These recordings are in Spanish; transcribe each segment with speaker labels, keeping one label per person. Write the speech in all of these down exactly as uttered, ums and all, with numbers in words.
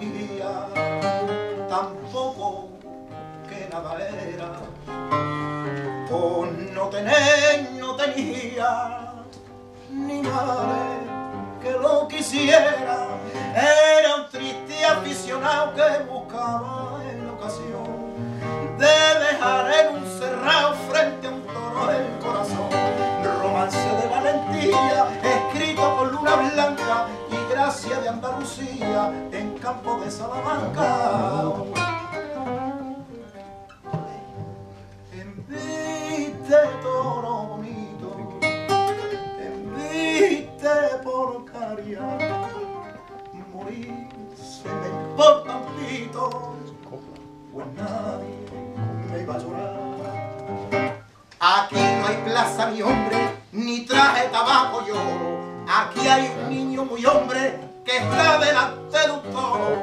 Speaker 1: tenía, tampoco que nada era. Por no tener, no tenía ni madre que lo quisiera. Era un triste aficionado que buscaba en la ocasión de dejar en un cerrado frente a un toro el corazón. Romance de valentía escrito con luna blanca y gracia de Andalucía en campo de Salamanca. Enviste toro bonito, enviste porcaria, morir se me importa un pito, pues nadie me iba a llorar. Aquí no hay plaza ni hombre, ni traje tabaco y oro. Aquí hay un niño muy hombre que está delante de un toro.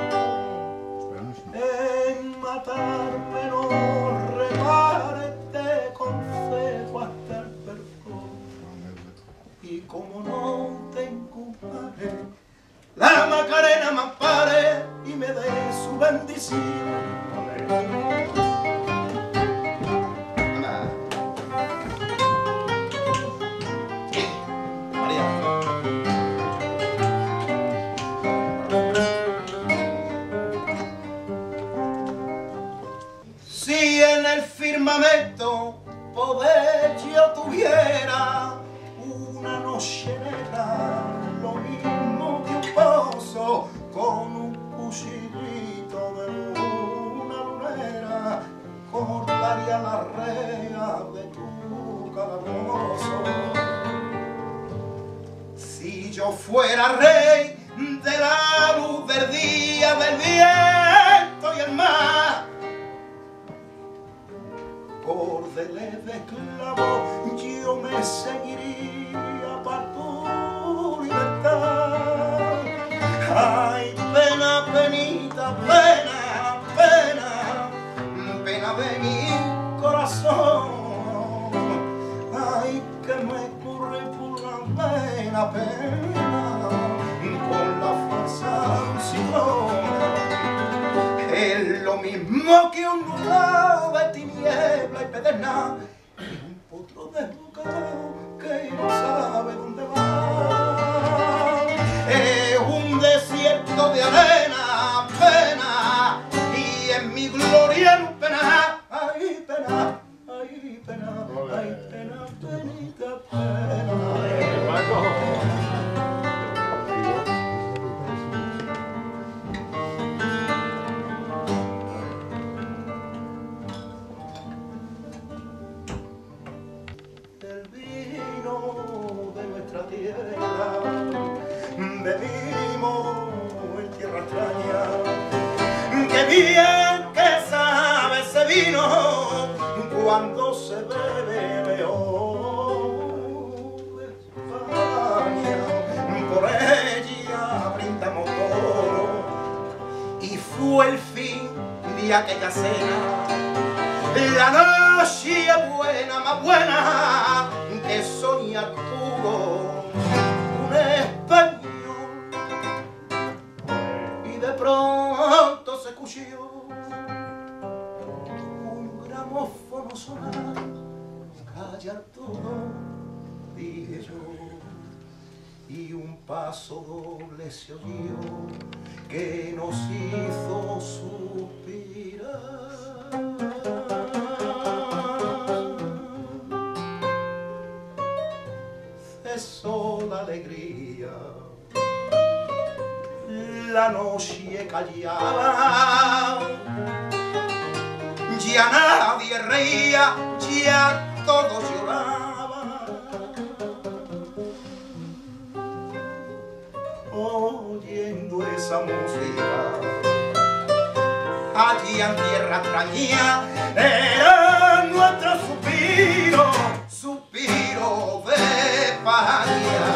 Speaker 1: En matarme no reparte con fuego hasta el perdón. Y como no tengo padre, la Macarena me ampare y me dé su bendición. Si en el firmamento poder yo tuviera una noche negra, lo mismo que un pozo con un cuchillito de una lunera, cortaría la rea de tu calabozo. Si yo fuera rey de la luz del día, del viento y el mar, cordeles de esclavo yo me seguiría para tu libertad. Ay, pena, penita, pena, pena, pena de mi corazón. Ay, que me corre por la pena, pena, con la fuerza de un ciclón. Es lo mismo que un nublado de tiniebla y pedernal y un potro desbocado que no sabe dónde va. Es un desierto de arena, pena, y en mi gloria no pena. Ay, pena, ay, pena, ay, pena, penita, pena. El vino de nuestra tierra bebimos en tierra extraña. Qué bien que sabe ese vino cuando se bebe león de España. Por ella brindamos oro y fue el fin de aquella cena. La noche buena, más buena que Sonia Arturo, un español, y de pronto se escuchó un gramófono sonar. Calla Arturo, dije yo, y un paso doble se oyó que nos hizo suspirar. Cesó la alegría, la noche callaba, ya nadie reía, ya todos lloraban. Oyendo esa música, allí en tierra extraña, era nuestro suspiro, suspiro de España.